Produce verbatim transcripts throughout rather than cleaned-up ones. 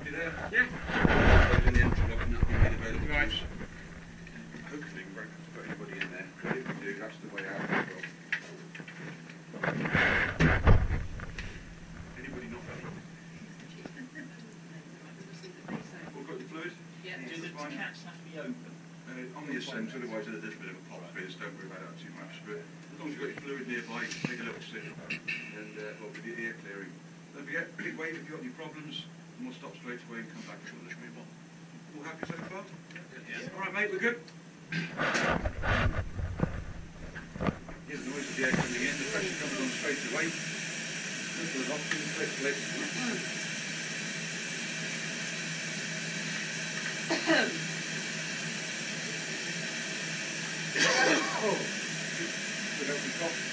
happy there? Yeah. Closing the entry lock and that'll be made available. Right. Hopefully we won't have to put anybody in there. But if we do, that's the way out as well. Anybody not ready? All got your fluid? Yeah. Do the cats have to be open? Uh, on the ascent, otherwise there's a little bit of a pop fizz, don't worry about that too much. But as long as you've got your fluid nearby, take a little sip and uh, well, with your ear clearing. Don't forget, big wave if you've got any problems, and we'll stop straight away and come back and we'll move on. All happy so far? Yeah. Alright mate, we're good? Hear the noise of the air coming in, the pressure comes on straight away. Couple of options, click, click. Oh, should help me cough.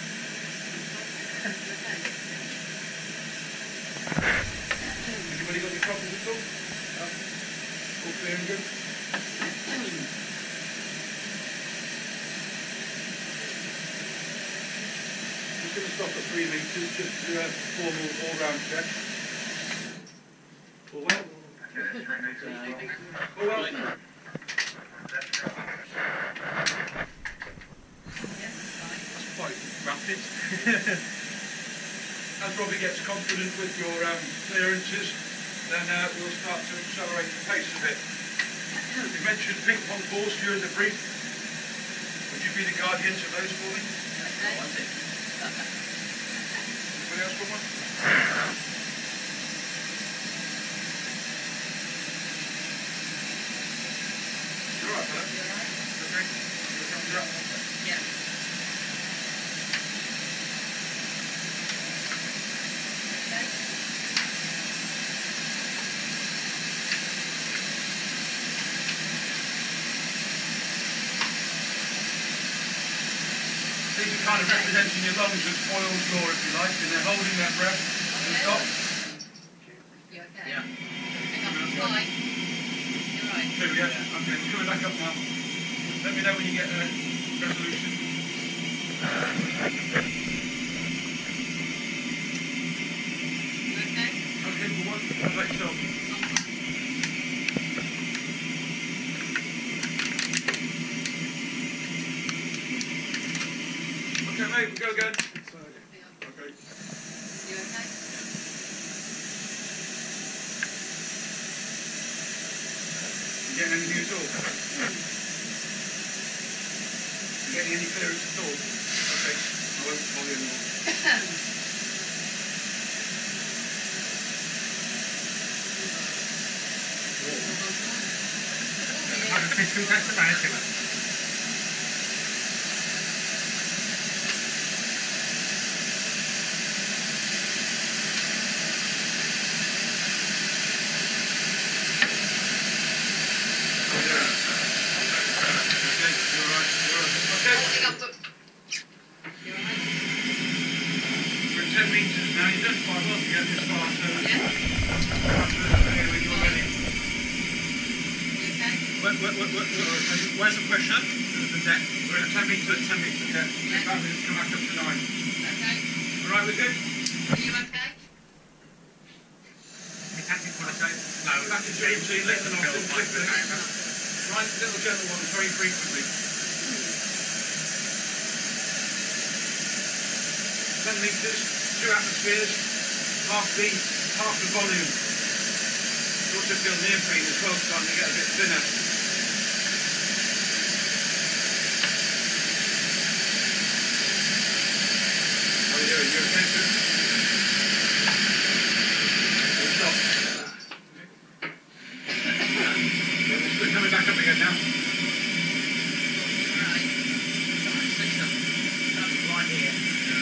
Anybody got any problems at all? No? All clear and good? Just going to stop at three metres, just to do a formal all-round check. All well? All well? Quite rapid. As Robbie gets confident with your um, clearances, then uh, we'll start to accelerate the pace a bit. You mentioned ping pong balls during the brief. Would you be the guardians of those for me? Okay. Anybody else got one? You alright, fella? You alright? Okay. Your thumbs up. Yeah. Okay. These are kind of representing your lungs as Boyle's law, if you like, and they're holding their breath and Okay. stop. You okay? Yeah. Hang on, I'm fine. You're right. Two, yeah. Okay, we're coming back up now. Let me know when you get a resolution. You okay? Okay, for one. How about yourself? Okay, mate, we go again. Okay. You okay? You getting anything at all? You getting any clearance at all? Okay, I won't bother you anymore. Holding up the... You alright? We're at ten metres now, you've done quite well to get this far, so Yeah. okay, when you're ready. You okay? Where, where, where, where, where, where's the pressure? The deck? We're at ten metres, ten metres, okay. Yeah. Back, we'll come back up to nine. Okay. Alright, we're good? Are you okay? No, back to G M C, listen off, and click the right, little gentle ones very frequently. ten metres, two atmospheres, half the, half the volume. You also feel neoprene as well, starting to get a bit thinner. How are you doing? You okay, sir? We'll stop. Yeah, we're coming back up again now. Alright. Right here.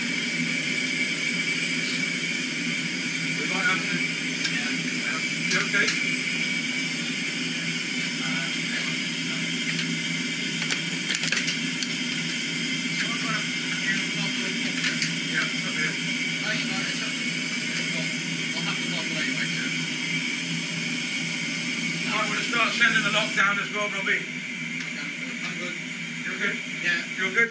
We might have to... Yeah. You okay? Yeah, it's up here. Oh, you got it. I'll have to bottle anyway, sir. Right, we're going to start sending the lockdown as well, Robbie. I'm good. You're good? Yeah. You're good?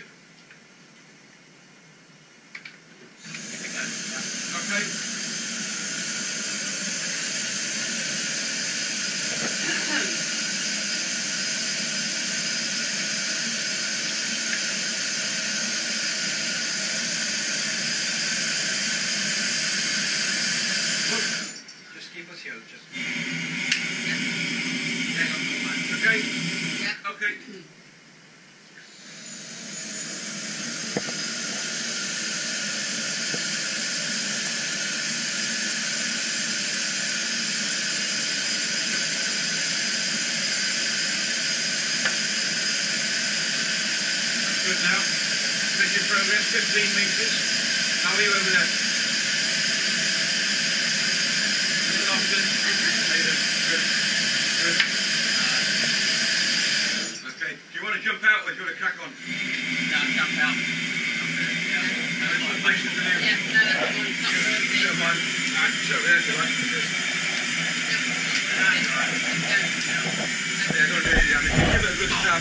Okay. gravity will just... Yeah. Yeah, Okay? Yeah. Okay. Good now. Making progress, fifteen metres. How are you over there? Little often. How you doing? Good. Good. Okay. Do you want to jump out or do you want to crack on? No, jump out. Okay. Yeah. No, it's not nice to do. Yeah, no, that's fine. It's not worth it. Don't mind. Alright, it's over there if you like. Yeah, don't do any damage. Give it a good stab.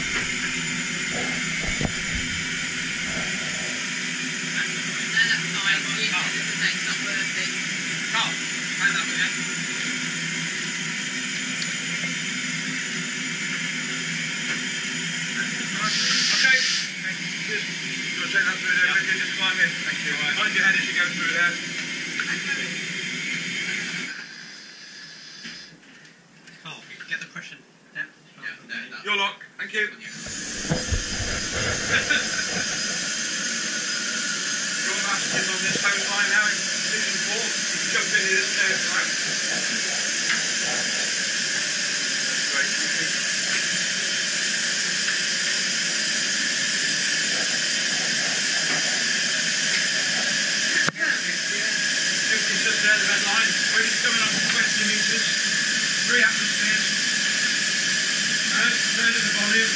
Mind your head as you go through there. Oh, get the cushion. Yeah, yeah, no, no. Your lock. Thank you. Your last is on this home line now in position four. You can jump into this stairs right. That's great. Thank you. Just there, the red line. We're just coming up to twenty metres. Three atmospheres. And third of the volume.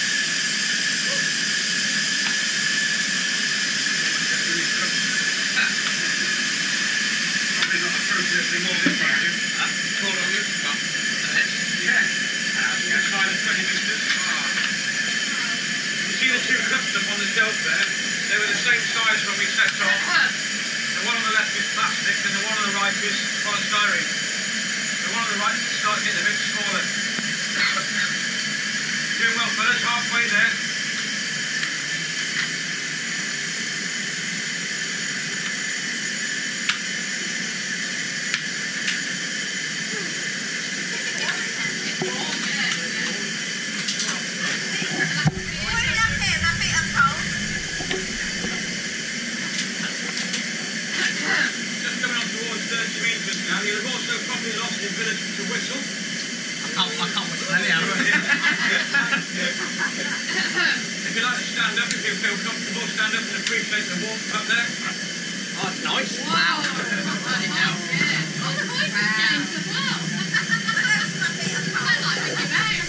Probably not appropriately more than volume. More on you. Yeah. Outside of twenty metres. You see the two cups up on the shelf there? They were the same size when we set off. The one on the left is plastic and the one on the right is polystyrene. The one on the right is starting to get a bit smaller. Doing well, fellas, halfway there. Now, you've also probably lost the ability to whistle. I can't, I can't whistle anyhow. If you'd like to stand up, if you feel comfortable, stand up and appreciate the warmth up there. Oh, it's nice. Wow. Bloody hell. Yeah. Oh, the voice has changed as well. I like Mickey Mouse.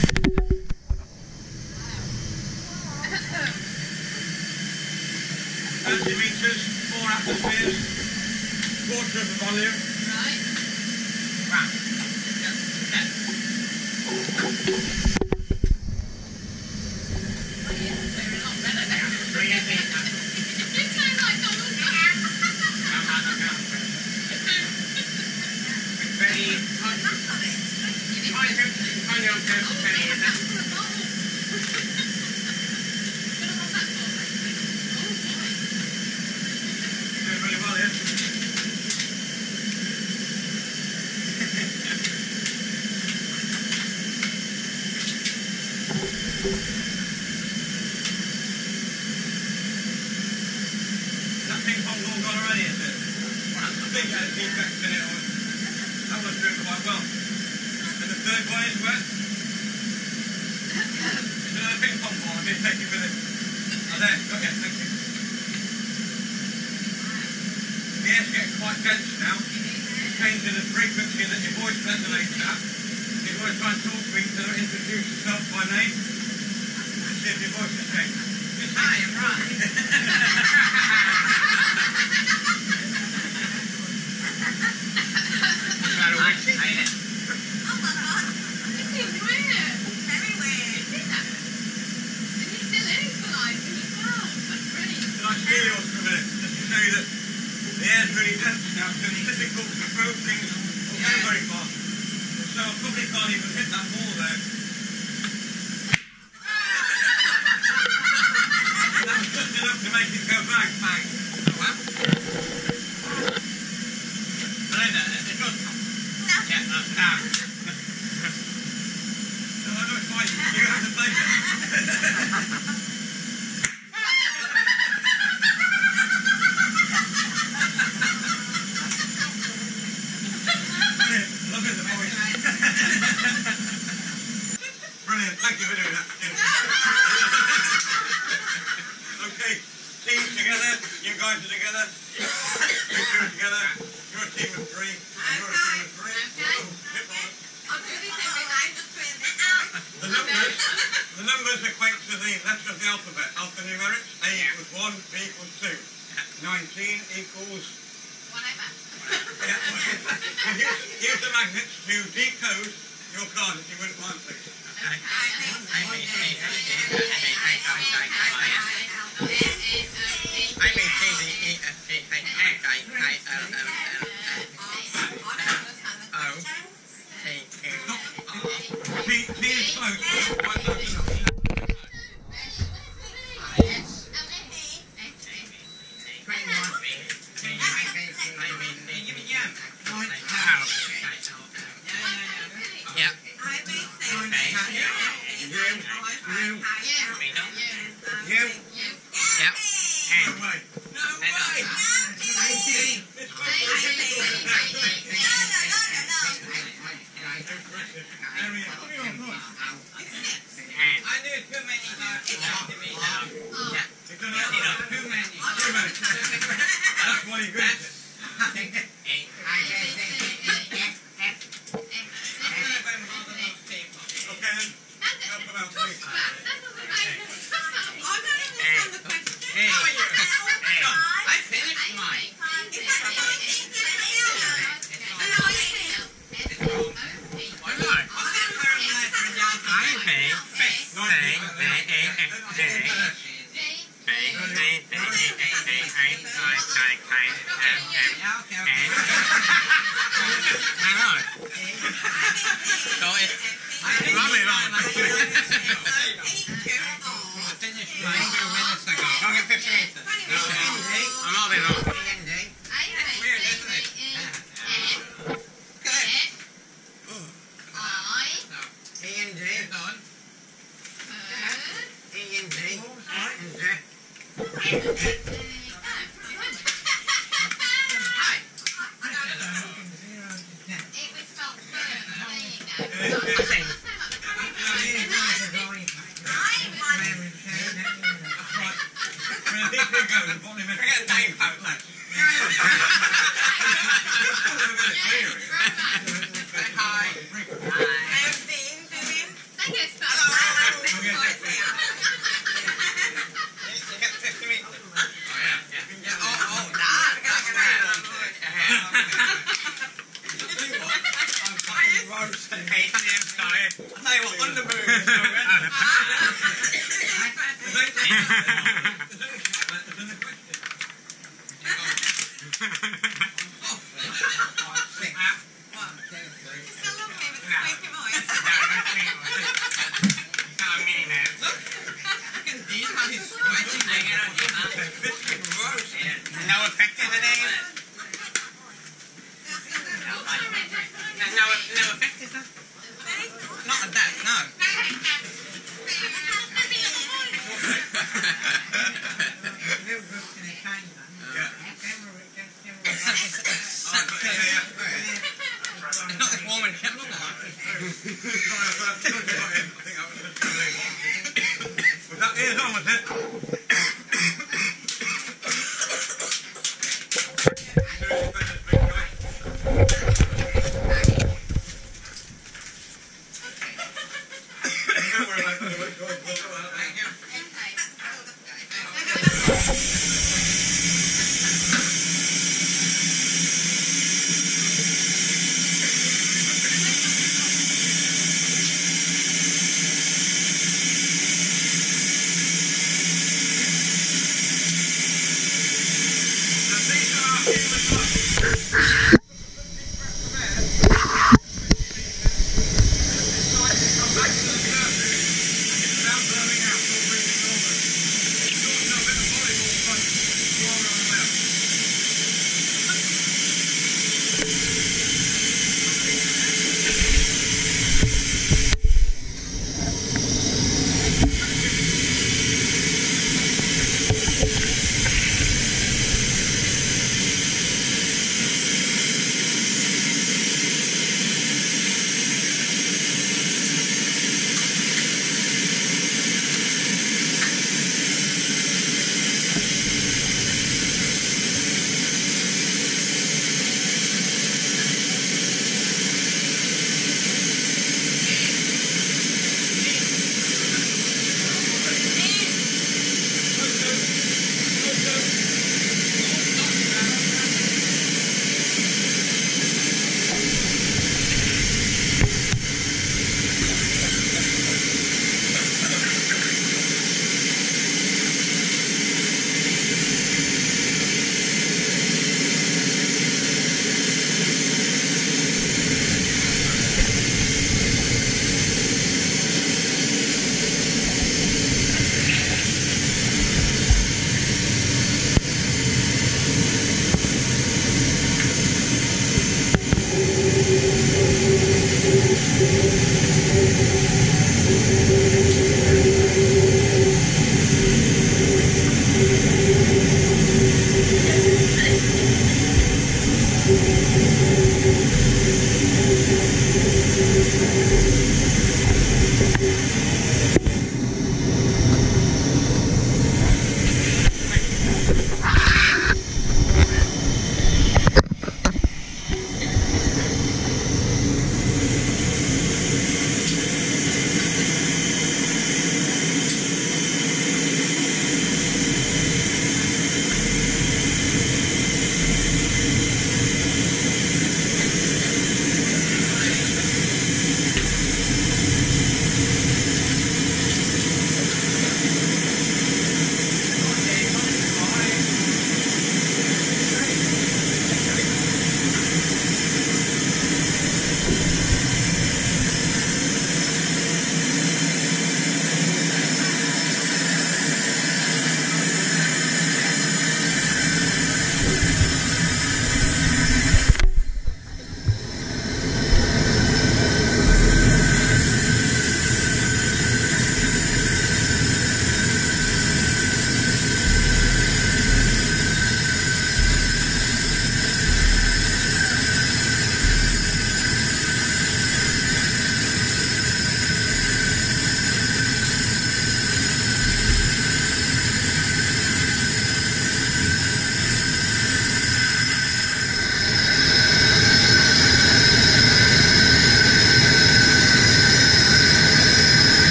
thirty metres, four atmospheres, quarter of the volume. Right. Right. Yeah. Yeah. Oh, yeah, they're a lot better now. Bring it in. You sound like Donald Trump. Very tiny. Tiny on purpose, penny, isn't it? Doing really well here. That ping pong ball gone already, is it? I think it had defects in it. Or that one's doing quite well. And the third one is wet. There's another ping pong ball. I've been taking with it. Oh, there. Got it. Thank you. The air's getting quite dense now. It's changing the frequency that your voice resonates at. You've got to try and talk to each other, introduce yourself by name, and see if your voice has changed. Hi, I'm Ron. Kind of witchy. Ain't it? Oh my God. This is weird. Very weird. Isn't that? And he still is alive when you well. That's brilliant. Can I steal yours for a minute? Just to show you that the air's really dense now, so it's difficult to throw things very, very far. So I probably can't even hit that ball there. That was just enough to make it go bang, bang. Oh, wow. I know that. It does come. No. Yeah, that's Sam. No, I know it's fine. You have to play it. Look at the voice. Brilliant. Thank you for doing that. Okay, team together. You guys are together. You two are together. You're a team of three. You're a team of three. I'll do this every night, just put it out. The numbers, the numbers equate to the letters of the alphabet. Alphanumerics. A equals one, B equals two. Nineteen equals. Whatever. Yeah. use, use the magnets to decode your card if you wouldn't mind, please. P, P is close. One close enough. That's why you're good at it. Okay then. Help them out, please. I finished mine. Why not?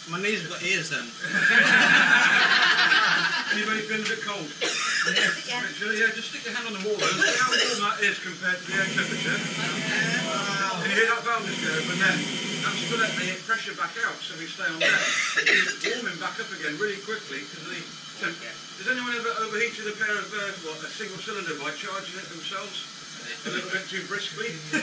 My knees have got ears then. Anybody feeling a bit cold? Yeah. Yeah, just stick your hand on the wall and see how warm that is compared to the air temperature. Wow. Can you hear that valve disturb? And then that's to let the pressure back out so we stay on there. It's warming back up again really quickly because of the temp. Has anyone ever overheated a pair of uh, what, a single cylinder by charging it themselves a little bit too briskly? The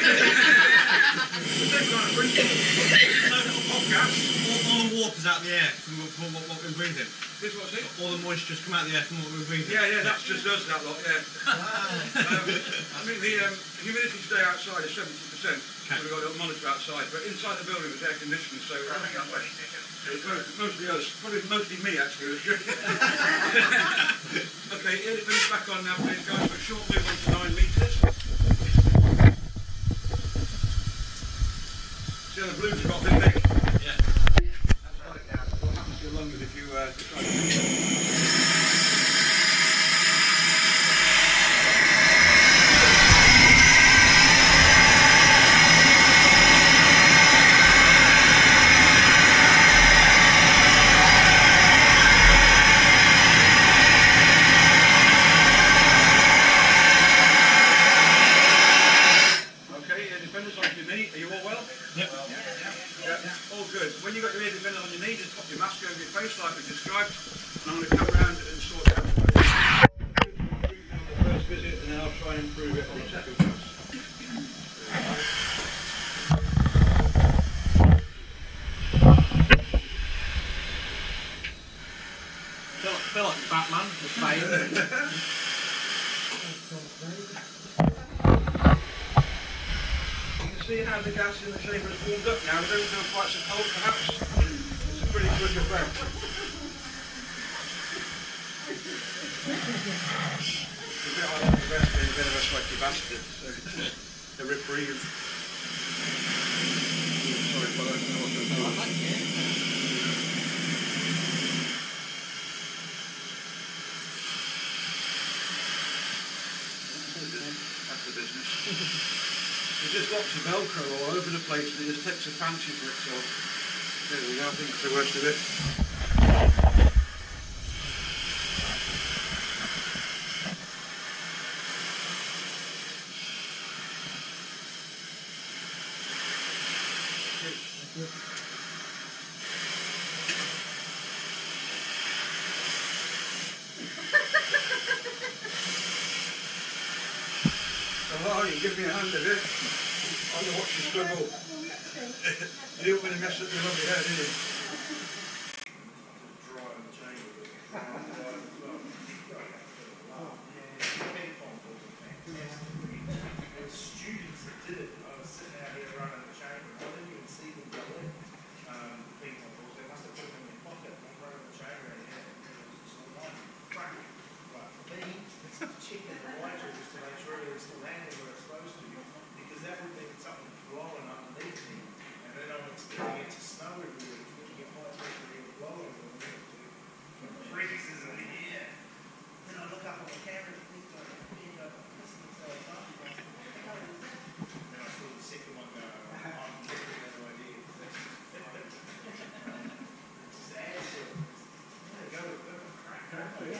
same kind of principle. Hot gas. All, all the water's out of the air from, from what, what we're breathing. This what's it? All the moisture's come out of the air from what we're breathing. Yeah, yeah, that's just us, that lot, yeah. um, I mean, the um, humidity today outside is seventy percent, so we've got a monitor outside, but inside the building was air conditioned, so I think that way. It's mostly us, probably mostly me actually. Okay, here it comes back on now, please, guys, for a short move on to nine metres. See how the blues got a bit big? Yeah. That's like that. What happens to your lungs if you uh, try to... When you've got your ear defender on your knee, just pop your mask over your face like we described, and I'm going to come round and sort it out for you. On the first visit, and then I'll try and improve it on the second pass. Feel, feel like Batman with fame. See how the gas in the chamber has warmed up now. It doesn't feel quite so cold, perhaps. It's a pretty good effect. The bit I like the best being a bit of a sweaty bastard, so it's just a reprieve. Sorry for that. I like it. That's the business. There's just lots of Velcro all over the place and it just takes a fancy for itself. There we go, I think it's the worst of it. Oh, you give me a hand of it. I know watch you struggle. You didn't want to mess up your lovely hair, did you? Students that did it, I was sitting out here running the chamber, I didn't even see them go in. Um, the ping pong balls, they must have put them in their pocket, and I'm running the chamber and it was just like, crack. But for me, it's checking the water just to make sure it's still landing where it's supposed to, because that would mean something blowing underneath me, and then I'm expecting it to snow everywhere, when you get high pressure air blowing, it freezes in the air. Then I look up on the camera and think, like, you know, this thing's so fun. And I saw the second one go, I'm getting no idea. It's sad. Yeah, go, go, crack. We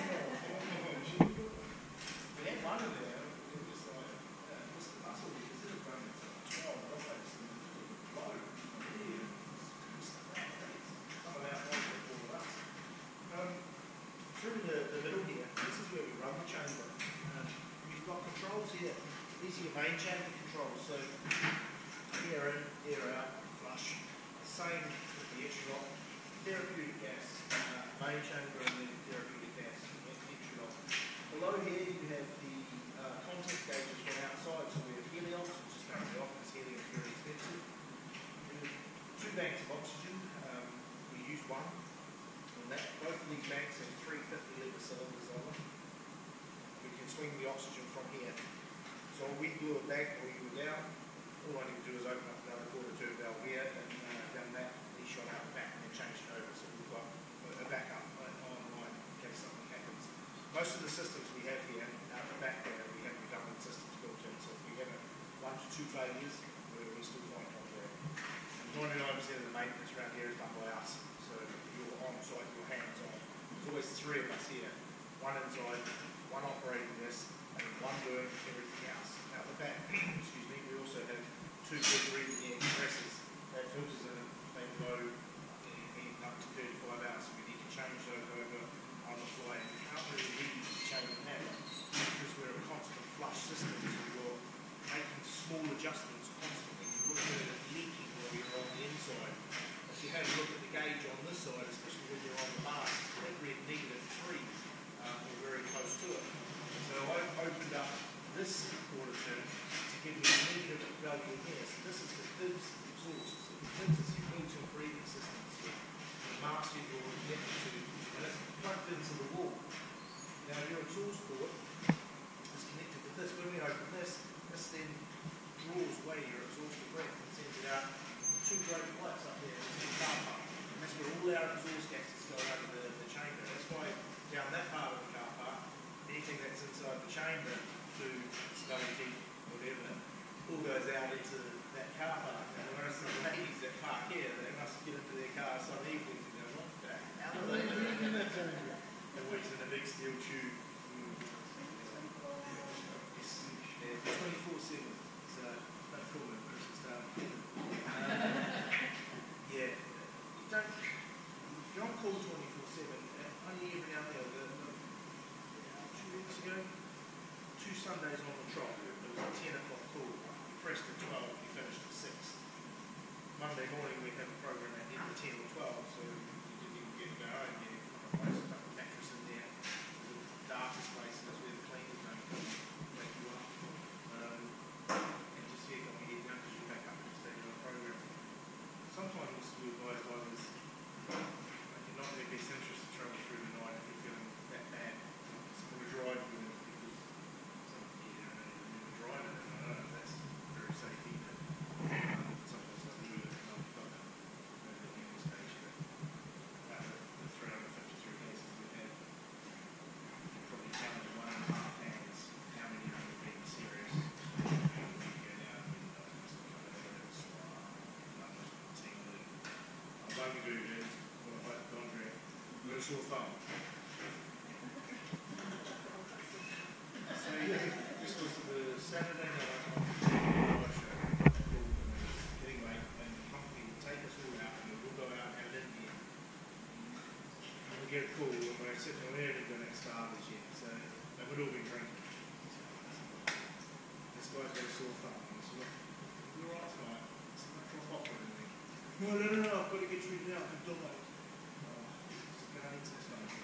had one of them, it was like, uh, Mister Muscle, because it was running twelve dollars and low. Yeah, some of that one for all of us. Um, through the, the middle here, this is where we run the chamber. Um, we've got controls here. These are your main chamber controls. So air in, air out, flush. Same with the entry lock. Therapeutic gas, uh, main chamber and then therapeutic gas, entry lock. Below here you have the uh, contact gauges from outside. So we have helium, which is currently off because helium is very expensive. We have two banks of oxygen. Um, we use one. That, both of these banks have three fifty litre cylinders on them. We can swing the oxygen from here. So when we blew it back or you were down, all I need to do is open up another quarter tube valve here and uh, down that, he shot out the back and then change it over. So we've got a backup online in case something happens. Most of the systems we have here, out the back there, we have redundant systems built in. So if we have a one to two failures, we're, we're still fine on there. And ninety-nine percent of the maintenance around here is done by us. you're on site, your hands on. There's always three of us here. One inside, one operating this, and one doing everything else. Out the back, excuse me, we also have two big reading air compressors that filters in, they blow in up to thirty-five hours. So we need to change those over on the fly. We can't really leave change them now because we're a constant flush system, so you're making small adjustments constantly. You would have heard it leaking while you're on the inside. If you have a look at the gauge on this side, especially when you're on the mast, it's read negative three um, or very close to it. So I've opened up this quarter turn to give you a negative value here. So this is the fibs exhaust. So the fibs is your built-in breathing system. So the mast you're connected to, and it's plugged into the wall. Now your exhaust port is connected with this. When we open this, this then draws away your exhaust breath and sends it out two great pipes up there into the car park. And that's where all our exhaust gases go out of the, the chamber. That's why down that part of the car park, anything that's inside the chamber, food, snow heat, whatever, all goes out into that car park. And when I see the ladies that park here, they must get into their car some evenings and go, what the hell are they doing in that chamber? It works in a big steel tube. It's twenty-four seven. It's uh, that's cool when Christmas time. Yeah. You don't, you're on call twenty-four seven. Only every now and then, the, the, two weeks ago, two Sundays on the trot, it was a ten o'clock call. You pressed at twelve, you finished at six. Monday morning we have a program that ended at ten or twelve, so you didn't even get to go home. You had a mattress in there. It was the darkest place, and that's where the cleaners don't wake you up. Um, and just here, got my head down because you back up and stay on the program. Sometimes it's to advise drivers, you're not in their best interest to travel through the night if you're feeling that bad. It's going to drive with it because some of you don't never drive it, and I don't know if that's very safe either. Um, sometimes I do it, and I've got that over the union station. Out of the three hundred fifty-three cases we've had, you probably count in one and a half hands how many of them have been serious. And we go down and uh, just kind of evidence or uh, numbers from the team lead. I'm going to do this, what I hope Andre, got a sore thumb. So yeah, this was the Saturday night on the show, getting late, and the company will take us all out and we'll go out and have it in here. And we get a call and we're sitting on there and we're next Starbucks yet, so they would all be drinking. This guy's got a sore thumb. And I said, look, you're alright tonight. It's not for hot or anything. No, no, no, no, I've got to get treated out. I'm done. Oh, it's going to need to this moment.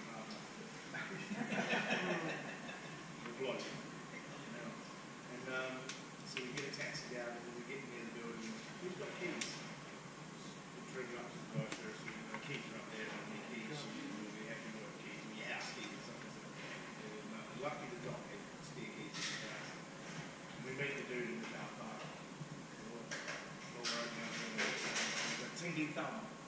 We're blocked. And um, so we get a taxi down and we get near the building. Who's got keys? We trigger up to the guy first. So the keys are up there and the keys. So we'll be happy with the keys. We have keys or something. And, uh, lucky the dog had spare keys in the house. And we meet the dude in the car park. Well, we're opening up the window. He's got tingly thumb.